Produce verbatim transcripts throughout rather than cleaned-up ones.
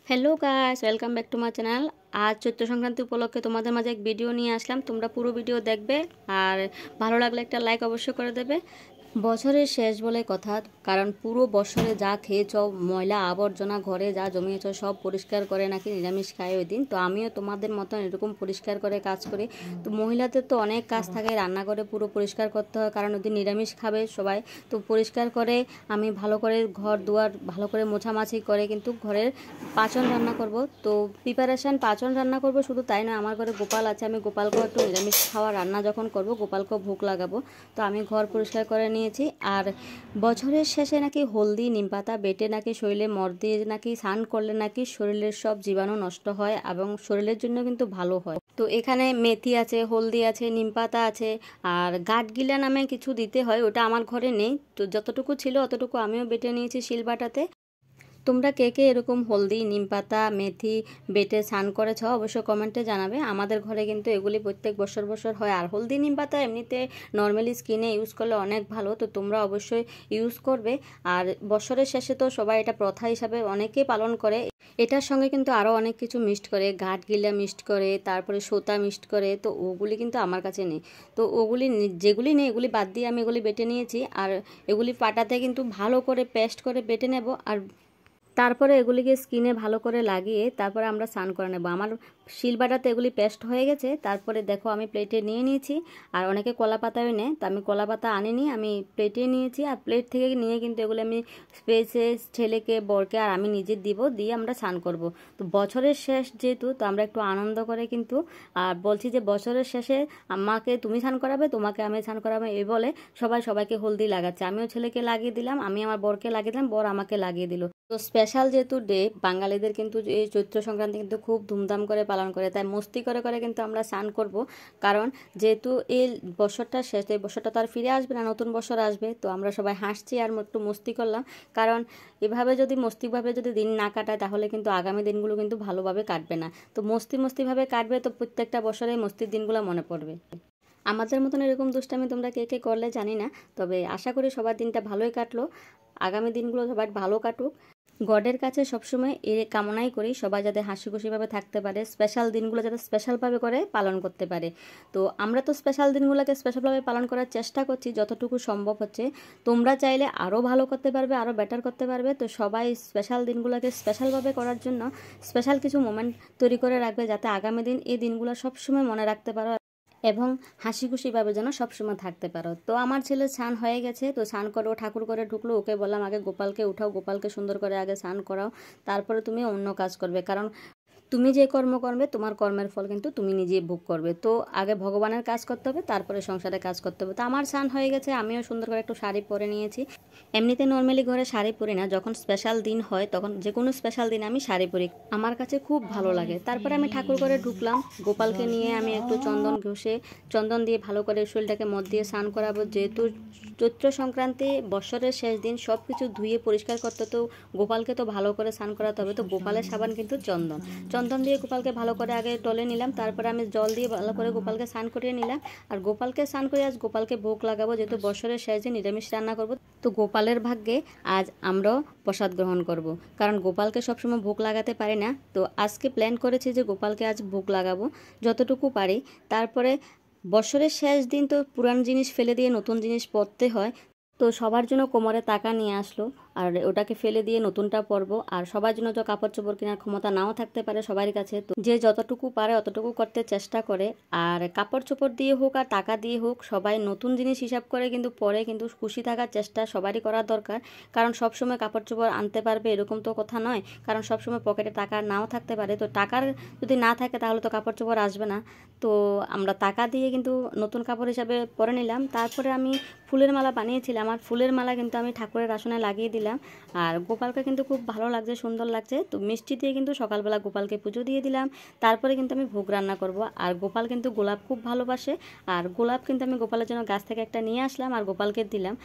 Hello guys, welcome back to my channel. আজ চৈত্র সংক্রান্তি উপলক্ষে তোমাদের মাঝে এক ভিডিও নিয়ে আসলাম। তোমরা পুরো ভিডিও দেখবে আর ভালো লাগলে একটা লাইক অবশ্যই করে দেবে। বছরের শেষ বলে কথা, কারণ পুরো বছরে যা খেয়েছ, ময়লা আবর্জনা ঘরে যা জমিয়েছ সব পরিষ্কার করে নাকি নিরামিষ খায় ওই দিন। তো আমিও তোমাদের মতন এরকম পরিষ্কার করে কাজ করি। তো মহিলাদের তো অনেক কাজ থাকে, রান্না করে পুরো পরিষ্কার করতে হয়, কারণ ওই দিন নিরামিষ খাবে সবাই। তো পরিষ্কার করে আমি ভালো করে ঘর দুয়ার ভালো করে মোছামাছি করে কিন্তু ঘরের পাঁচন রান্না করব। তো প্রিপারেশান পাঁচন রান্না করব, শুধু তাই নয়, আমার ঘরে গোপাল আছে, আমি গোপালকেও একটু নিরামিষ খাওয়া রান্না যখন করব গোপালকেও ভোগ লাগাবো। তো আমি ঘর পরিষ্কার করে নিয়ে আর বছরের শেষে নাকি হলদি নিমপাতা বেটে নাকি শরীরে মর দিয়ে নাকি স্নান করলে নাকি শরীরের সব জীবাণু নষ্ট হয় এবং শরীরের জন্য কিন্তু ভালো হয়। তো এখানে মেথি আছে, হলদি আছে, নিমপাতা আছে, আর গাঁটগিলা নামে কিছু দিতে হয়, ওটা আমার ঘরে নেই। তো যতটুকু ছিল অতটুকু আমিও বেটে নিয়েছি শিলবাটাতে। তোমরা কে কে এরকম হলদি নিমপাতা মেথি বেটে স্নান করেছ অবশ্য কমেন্টে জানাবে। আমাদের ঘরে কিন্তু এগুলি প্রত্যেক বছর বছর হয়। আর হলদি নিমপাতা এমনিতে নর্মালি স্কিনে ইউজ করলে অনেক ভালো, তো তোমরা অবশ্যই ইউজ করবে। আর বছরের শেষে তো সবাই এটা প্রথা হিসাবে অনেকেই পালন করে। এটার সঙ্গে কিন্তু আরও অনেক কিছু মিক্সড করে, গাঁটগিলা মিক্সড করে, তারপরে সোতা মিক্সড করে। তো ওগুলি কিন্তু আমার কাছে নেই। তো ওগুলি যেগুলি নেই এগুলি বাদ দিয়ে আমি এগুলি বেটে নিয়েছি। আর এগুলি পাটাতে কিন্তু ভালো করে পেস্ট করে বেটে নেব, আর তারপরে এগুলিকে স্কিনে ভালো করে লাগিয়ে তারপরে আমরা স্নান করে নেব। আমার শিলবাটাতে এগুলি পেস্ট হয়ে গেছে। তারপরে দেখো আমি প্লেটে নিয়ে নিয়েছি। আর অনেকে কলা পাতাও নেয়, তো আমি কলা পাতা আনিনি, আমি প্লেটে নিয়েছি। আর প্লেট থেকে নিয়ে কিন্তু এগুলো আমি স্পেসে ছেলেকে বরকে আর আমি নিজে দিব, দিয়ে আমরা স্নান করব। তো বছরের শেষ যেহেতু, তো আমরা একটু আনন্দ করে কিন্তু আর বলছি যে বছরের শেষে আমাকে তুমি স্নান করাবে, তোমাকে আমি স্নান করাবো, এই বলে সবাই সবাইকে হলদি লাগাচ্ছে। আমিও ছেলেকে লাগিয়ে দিলাম, আমি আমার বরকে লাগিয়ে দিলাম, বর আমাকে লাগিয়ে দিল। তো স্পেশাল যেহেতু ডে, বাঙালিদের কিন্তু এই চৈত্র সংক্রান্তি কিন্তু খুব ধুমধাম করে পালন করে, তাই মস্তি করে করে কিন্তু আমরা স্নান করব। কারণ যেহেতু এই বছরটা শেষ, এই বছরটা তো আর ফিরে আসবে না, নতুন বছর আসবে। তো আমরা সবাই হাসছি আর একটু মস্তি করলাম, কারণ এভাবে যদি মস্তিভাবে যদি দিন না কাটায় তাহলে কিন্তু আগামী দিনগুলো কিন্তু ভালোভাবে কাটবে না। তো মস্তি মস্তিভাবে কাটবে, তো প্রত্যেকটা বছরে মস্তির দিনগুলো মনে পড়বে। আমাদের মতন এরকম দুষ্টামি তোমরা কে কে করলে জানি না, তবে আশা করি সবার দিনটা ভালোই কাটলো, আগামী দিনগুলো সবার ভালো কাটুক। গডের কাছে সবসময় এ কামনাই করি সবাই যাতে হাসি খুশিভাবে থাকতে পারে, স্পেশাল দিনগুলো যাতে স্পেশালভাবে করে পালন করতে পারে। তো আমরা তো স্পেশাল দিনগুলোকে স্পেশালভাবে পালন করার চেষ্টা করছি যতটুকু সম্ভব হচ্ছে। তোমরা চাইলে আরও ভালো করতে পারবে, আরও বেটার করতে পারবে। তো সবাই স্পেশাল দিনগুলোকে স্পেশালভাবে করার জন্য স্পেশাল কিছু মোমেন্ট তৈরি করে রাখবে, যাতে আগামী দিন এই দিনগুলো সবসময় মনে রাখতে পারো এবং হাসি খুশিভাবে যেন সবসময় থাকতে পারো। তো আমার ছেলে স্নান হয়ে গেছে, তো স্নান করে ও ঠাকুর করে ঢুকলো। ওকে বললাম আগে গোপালকে উঠাও, গোপালকে সুন্দর করে আগে স্নান করাও, তারপরে তুমি অন্য কাজ করবে। কারণ তুমি যে কর্ম করবে তোমার কর্মের ফল কিন্তু তুমি নিজেই ভোগ করবে। তো আগে ভগবানের কাজ করতে হবে, তারপরে সংসারে কাজ করতে হবে। তো আমার স্নান হয়ে গেছে, আমিও সুন্দর করে একটু শাড়ি পরে নিয়েছি। এমনিতে নর্মালি ঘরে শাড়ি পরি না, যখন স্পেশাল দিন হয় তখন যে কোনো স্পেশাল দিন আমি শাড়ি পরি, আমার কাছে খুব ভালো লাগে। তারপরে আমি ঠাকুর করে ঢুকলাম, গোপালকে নিয়ে আমি একটু চন্দন ঘষে চন্দন দিয়ে ভালো করে শরীরটাকে মদ দিয়ে স্নান করাবো। যেহেতু চৈত্র সংক্রান্তি বছরের শেষ দিন, সব কিছু ধুয়ে পরিষ্কার করতে, তো গোপালকে তো ভালো করে স্নান করাতে হবে। তো গোপালের সাবান কিন্তু চন্দন চন্দন দিয়ে গোপালকে ভালো করে আগে টলে নিলাম, তারপরে আমি জল দিয়ে ভালো করে গোপালকে স্নান করিয়ে নিলাম। আর গোপালকে স্নান করে আজ গোপালকে ভোগ লাগাবো, যেহেতু বছরের শেষ দিন নিরামিষ রান্না করবো। তো গোপালের ভাগ্যে আজ আমরাও প্রসাদ গ্রহণ করব, কারণ গোপালকে সবসময় ভোগ লাগাতে পারি না। তো আজকে প্ল্যান করেছি যে গোপালকে আজ ভোগ লাগাবো যতটুকু পারি। তারপরে বছরের শেষ দিন তো পুরান জিনিস ফেলে দিয়ে নতুন জিনিস পরতে হয়। তো সবার জন্য কোমরে টাকা নিয়ে আসলো, আর ওটাকে ফেলে দিয়ে নতুনটা পরবো। আর সবার জন্য তো কাপড় চোপড় কেনার ক্ষমতা নাও থাকতে পারে সবার কাছে, তো যে যতটুকু পারে অতটুকু করতে চেষ্টা করে। আর কাপড় চোপড় দিয়ে হোক আর টাকা দিয়ে হোক, সবাই নতুন জিনিস হিসাব করে কিন্তু পরে কিন্তু খুশি থাকার চেষ্টা সবারই করা দরকার। কারণ সবসময় কাপড় চোপড় আনতে পারবে এরকম তো কথা নয়, কারণ সবসময় পকেটে টাকা নাও থাকতে পারে। তো টাকার যদি না থাকে তাহলে তো কাপড় চোপড় আসবে না। তো আমরা টাকা দিয়ে কিন্তু নতুন কাপড় হিসাবে পরে নিলাম। তারপরে আমি ফুলের মালা বানিয়েছিলাম, আর ফুলের মালা কিন্তু আমি ঠাকুরের আসনে লাগিয়ে দিলাম। আর গোপালকে কিন্তু খুব ভালো লাগছে, সুন্দর লাগছে। তো মিষ্টি দিয়ে কিন্তু সকালবেলা গোপালকে পুজো দিয়ে দিলাম। তারপরে কিন্তু আমি ভোগ রান্না করব। আর গোপাল কিন্তু গোলাপ খুব ভালোবাসে, আর গোলাপ কিন্তু আমি গোপালের জন্য গাছ থেকে একটা নিয়ে আসলাম আর গোপালকে দিলাম।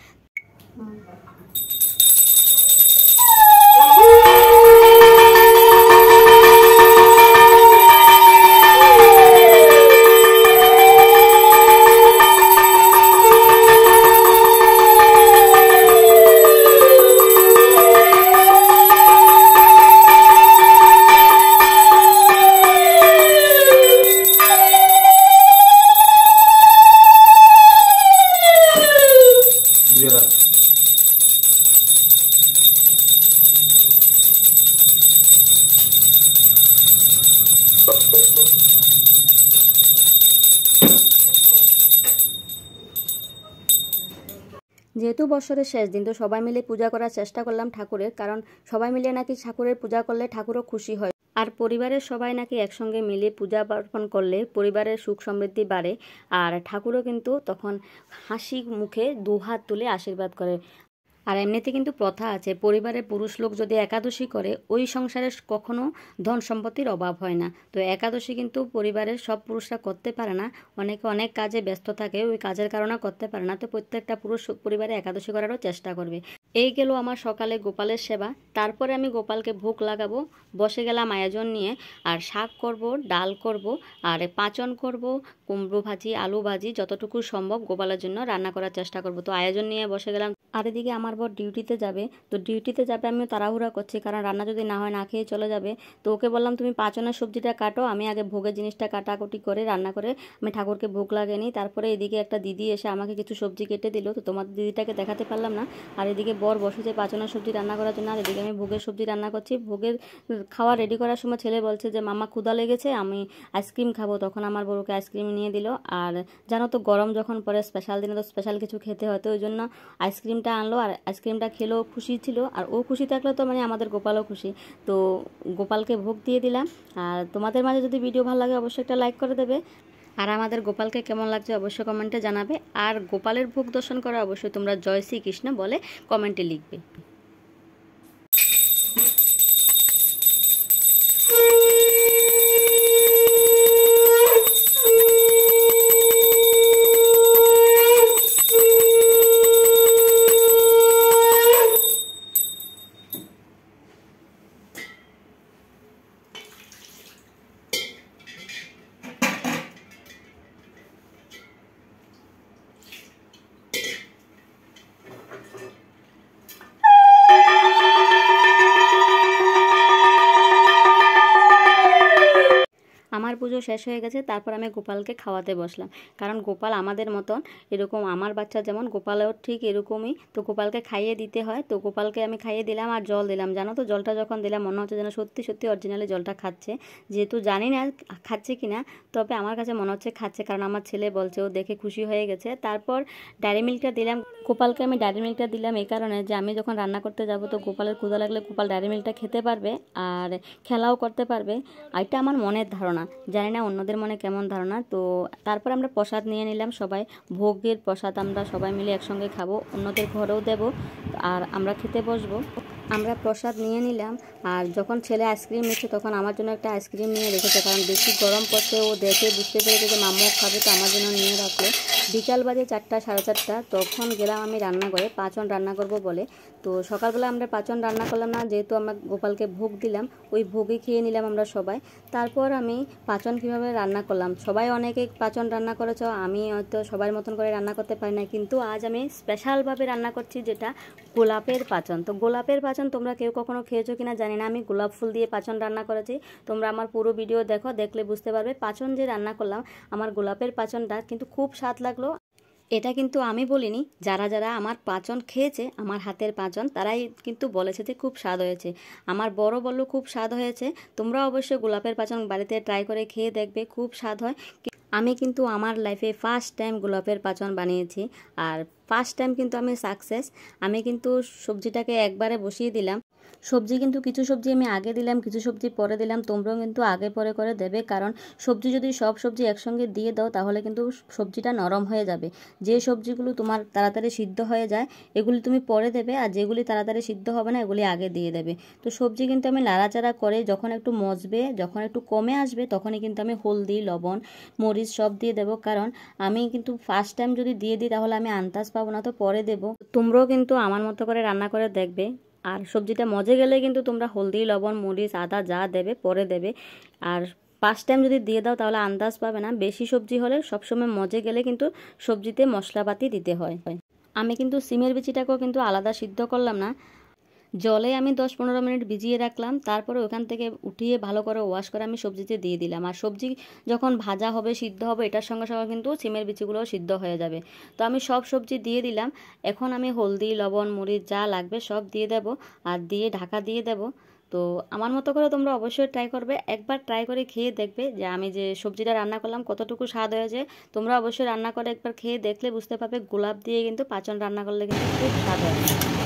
যেহেতু বছরের শেষ দিন, তো সবাই মিলে পূজা করার চেষ্টা করলাম ঠাকুরের, কারণ সবাই মিলে নাকি ঠাকুরের পূজা করলে ঠাকুরও খুশি হয়। আর পরিবারের সবাই নাকি একসঙ্গে মিলে পূজা পার্বণ করলে পরিবারের সুখ সমৃদ্ধি বাড়ে, আর ঠাকুরও কিন্তু তখন হাসি মুখে দুহাত তুলে আশীর্বাদ করে। আর এমনিতে কিন্তু প্রথা আছে, পরিবারের পুরুষ লোক যদি একাদশী করে ওই সংসারে কখনো ধন সম্পত্তির অভাব হয় না। তো একাদশী কিন্তু পরিবারের সব পুরুষরা করতে পারে না, অনেকে অনেক কাজে ব্যস্ত থাকে, ওই কাজের কারণে করতে পারে না। তো প্রত্যেকটা পুরুষ পরিবারে একাদশী করারও চেষ্টা করবে। এই গেল আমার সকালে গোপালের সেবা। তারপরে আমি গোপালকে ভোগ লাগাবো, বসে গেলাম আয়োজন নিয়ে। আর শাক করব, ডাল করব, আর পাঁচন করব, কুমড়ো ভাজি, আলু ভাজি, যতটুকু সম্ভব গোপালের জন্য রান্না করার চেষ্টা করব। তো আয়োজন নিয়ে বসে গেলাম। আর এদিকে আমার বর ডিউটিতে যাবে, তো ডিউটিতে যাবে আমিও তাড়াহুড়া করছি, কারণ রান্না যদি না হয় না খেয়ে চলে যাবে। তো ওকে বললাম তুমি পাঁচনের সবজিটা কাটো, আমি আগে ভোগের জিনিসটা কাটাকুটি করে রান্না করে আমি ঠাকুরকে ভোগ লাগিয়ে নিই। তারপরে এদিকে একটা দিদি এসে আমাকে কিছু সবজি কেটে দিল, তো তোমাদের দিদিটাকে দেখাতে পারলাম না। আর এদিকে বর বসেছে পাঁচনের সবজি রান্না করার জন্য, আর এদিকে আমি ভোগের সবজি রান্না করছি। ভোগের খাওয়া রেডি করার সময় ছেলে বলছে যে মামা ক্ষুধা লেগেছে, আমি আইসক্রিম খাবো। তখন আমার বউকে আইসক্রিম নিয়ে দিল। আর জানো তো গরম যখন পরে স্পেশাল দিনে তো স্পেশাল কিছু খেতে হয়, তো ওই জন্য আইসক্রিমটা আনলো। আর আইসক্রিমটা খেলেও খুশি ছিল, আর ও খুশি থাকলে তো মানে আমাদের গোপালও খুশি। তো গোপালকে ভোগ দিয়ে দিলাম। আর তোমাদের মাঝে যদি ভিডিও ভালো লাগে অবশ্যই একটা লাইক করে দেবে, আর আমাদের গোপালকে কেমন লাগছে অবশ্যই কমেন্টে জানাবে। আর গোপালের ভোগ দর্শন করা অবশ্যই তোমরা জয় শ্রীকৃষ্ণ বলে কমেন্টে লিখবে। আমার পুজো শেষ হয়ে গেছে, তারপর আমি গোপালকে খাওয়াতে বসলাম, কারণ গোপাল আমাদের মতন এরকম, আমার বাচ্চা যেমন গোপালেও ঠিক এরকমই। তো গোপালকে খাইয়ে দিতে হয়। তো গোপালকে আমি খাইয়ে দিলাম আর জল দিলাম। জানো তো জলটা যখন দিলাম মনে হচ্ছে যেন সত্যি সত্যি অরিজিনালি জলটা খাচ্ছে। যেহেতু জানি না খাচ্ছে কিনা, তবে আমার কাছে মনে হচ্ছে খাচ্ছে, কারণ আমার ছেলে বলছে, ও দেখে খুশি হয়ে গেছে। তারপর ডায়েরি মিল্কটা দিলাম গোপালকে। আমি ডায়েরি মিল্কটা দিলাম এই কারণে যে আমি যখন রান্না করতে যাব তো গোপালের ক্ষুধা লাগলে গোপাল ডায়েরি মিল্কটা খেতে পারবে আর খেলাও করতে পারবে। এটা আমার মনের ধারণা, জানি না অন্যদের মনে কেমন ধারণা। তো তারপর আমরা প্রসাদ নিয়ে নিলাম সবাই, ভোগের প্রসাদ আমরা সবাই মিলে একসঙ্গে খাবো, অন্যদের ঘরেও দেব, আর আমরা খেতে বসবো। আমরা প্রসাদ নিয়ে নিলাম। আর যখন ছেলে আইসক্রিম নিচ্ছে তখন আমার জন্য একটা আইসক্রিম নিয়ে রেখেছে, কারণ বেশি গরম পড়ছে, ও দেখে বুঝতে পেরেছে যে মাম্মাও খাবে, তো আমার জন্য নিয়ে রাখলো। বিকাল বাজে চারটা সাড়ে চারটা, তখন গেলাম আমি রান্না করে পাঁচন রান্না করব বলে। তো সকালবেলা আমরা পাঁচন রান্না করলাম না, যেহেতু আমরা গোপালকে ভোগ দিলাম, ওই ভোগই খেয়ে নিলাম আমরা সবাই। তারপর আমি পাঁচন কীভাবে রান্না করলাম, সবাই অনেকে পাঁচন রান্না করেছ, আমি হয়তো সবার মতন করে রান্না করতে পারি না, কিন্তু আজ আমি স্পেশালভাবে রান্না করছি, যেটা গোলাপের পাঁচন। তো গোলাপের পাঁচন তোমরা কেউ কখনো খেয়েছো কিনা জানি না, আমি গোলাপ ফুল দিয়ে পাঁচন রান্না করেছি। তোমরা আমার পুরো ভিডিও দেখো, দেখলে বুঝতে পারবে পাঁচন যে রান্না করলাম, আমার গোলাপের পাঁচনটা কিন্তু খুব স্বাদ লাগলো। এটা কিন্তু আমি বলিনি, যারা যারা আমার পাঁচন খেয়েছে, আমার হাতের পাঁচন, তারাই কিন্তু বলেছে যে খুব স্বাদ হয়েছে। আমার বড় বলল খুব স্বাদ হয়েছে। তোমরা অবশ্যই গোলাপের পাঁচন বাড়িতে ট্রাই করে খেয়ে দেখবে, খুব স্বাদ হয়। আমি কিন্তু আমার লাইফে ফার্স্ট টাইম গোলাপের পাঁচন বানিয়েছি, আর ফার্স্ট টাইম কিন্তু আমি সাকসেস। আমি কিন্তু সবজিটাকে একবারে বসিয়ে দিলাম। সবজি কিন্তু কিছু সবজি আমি আগে দিলাম, কিছু সবজি পরে দিলাম। তোমরাও কিন্তু আগে পরে করে দেবে, কারণ সবজি যদি সব সবজি একসঙ্গে দিয়ে দাও তাহলে কিন্তু সবজিটা নরম হয়ে যাবে। যে সবজিগুলো তোমার তাড়াতাড়ি সিদ্ধ হয়ে যায় এগুলি তুমি পরে দেবে, আর যেগুলি তাড়াতাড়ি সিদ্ধ হবে না এগুলি আগে দিয়ে দেবে। তো সবজি কিন্তু আমি নাড়াচাড়া করে যখন একটু মজবে, যখন একটু কমে আসবে, তখনই কিন্তু আমি হলদি, লবণ, মরিচ সব দিয়ে দেবো, কারণ আমি কিন্তু ফার্স্ট টাইম যদি দিয়ে দিই তাহলে আমি আন্দাজ পাবো না, তো পরে দেবো। তোমরাও কিন্তু আমার মতো করে রান্না করে দেখবে। আর সবজিটা মজে গেলে কিন্তু তোমরা হলদি, লবণ, মরিচ, আদা যা দেবে পরে দেবে। আর ফার্স্ট টাইম যদি দিয়ে দাও তাহলে আন্দাজ পাবে না। বেশি সবজি হলে সবসময় মজে গেলে কিন্তু সবজিতে মশলাপাতি দিতে হয়। আমি কিন্তু সিমের বিচিটাকেও কিন্তু আলাদা সিদ্ধ করলাম না, জলে আমি দশ পনেরো মিনিট ভিজিয়ে রাখলাম, তারপরে ওখান থেকে উঠিয়ে ভালো করে ওয়াশ করে আমি সবজিতে দিয়ে দিলাম। আর সবজি যখন ভাজা হবে সিদ্ধ হবে এটার সঙ্গে সঙ্গে কিন্তু সিমের বিচিগুলোও সিদ্ধ হয়ে যাবে। তো আমি সব সবজি দিয়ে দিলাম। এখন আমি হলদি লবণ মরিচ যা লাগবে সব দিয়ে দেব আর দিয়ে ঢাকা দিয়ে দেব। তো আমার মতো করে তোমরা অবশ্যই ট্রাই করবে, একবার ট্রাই করে খেয়ে দেখবে যে আমি যে সবজিটা রান্না করলাম কতটুকু স্বাদ হয়েছে। তোমরা অবশ্যই রান্না করে একবার খেয়ে দেখলে বুঝতে পারবে গোলাপ দিয়ে কিন্তু পাঁচন রান্না করলে কিন্তু খুব স্বাদ হয়।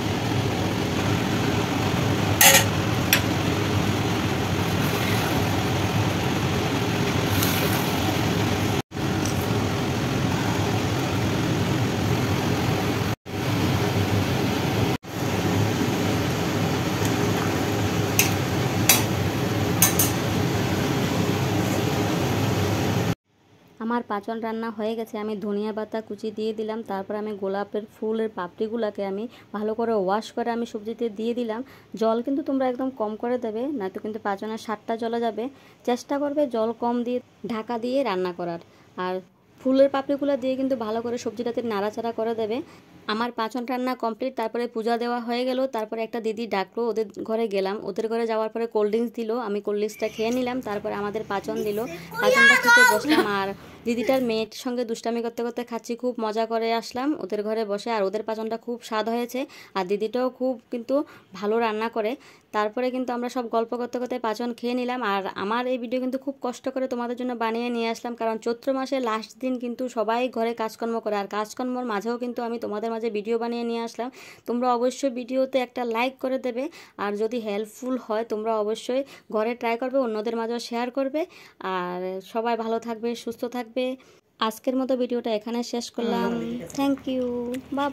আমার পাঁচন রান্না হয়ে গেছে, আমি ধনিয়া পাতা কুচি দিয়ে দিলাম, তারপর আমি গোলাপের ফুলের পাপড়িগুলোকে আমি ভালো করে ওয়াশ করে আমি সবজিতে দিয়ে দিলাম। জল কিন্তু তোমরা একদম কম করে দেবে, নয়তো কিন্তু পাঁচনের স্বাদটা চলে যাবে। চেষ্টা করবে জল কম দিয়ে ঢাকা দিয়ে রান্না করার। আর ফুলের পাপড়িগুলো দিয়ে কিন্তু ভালো করে সবজিটাতে নাড়াচাড়া করে দেবে। আমার পাঁচন রান্না কমপ্লিট, তারপরে পূজা দেওয়া হয়ে গেল। তারপরে একটা দিদি ডাকলো, ওদের ঘরে গেলাম। ওদের ঘরে যাওয়ার পরে কোল্ড ড্রিঙ্কস দিল, আমি কোল্ড ড্রিঙ্কসটা খেয়ে নিলাম। তারপরে আমাদের পাঁচন দিল, পাঁচনটা খেতে বসলাম। আর দিদিটার মেয়ের সঙ্গে দুষ্টামি করতে করতে খাচ্ছি, খুব মজা করে আসলাম ওদের ঘরে বসে। আর ওদের পাঁচনটা খুব স্বাদ হয়েছে, আর দিদিটাও খুব কিন্তু ভালো রান্না করে। তারপরে কিন্তু আমরা সব গল্প করতে করতে পাঁচন খেয়ে নিলাম। আর আমার এই ভিডিও কিন্তু খুব কষ্ট করে তোমাদের জন্য বানিয়ে নিয়ে আসলাম, কারণ চৈত্র মাসের লাস্ট দিন কিন্তু সবাই ঘরে কাজকর্ম করে, আর কাজকর্মর মাঝেও কিন্তু আমি তোমাদের মাঝে ভিডিও বানিয়ে নিয়ে আসলাম। তোমরা অবশ্যই ভিডিওতে একটা লাইক করে দেবে, আর যদি হেল্পফুল হয় তোমরা অবশ্যই ঘরে ট্রাই করবে, অন্যদের মাঝেও শেয়ার করবে। আর সবাই ভালো থাকবে, সুস্থ থাকবে। আজকের মতো ভিডিওটা এখানে শেষ করলাম। Thank you, bye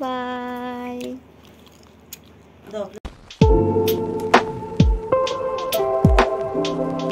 by.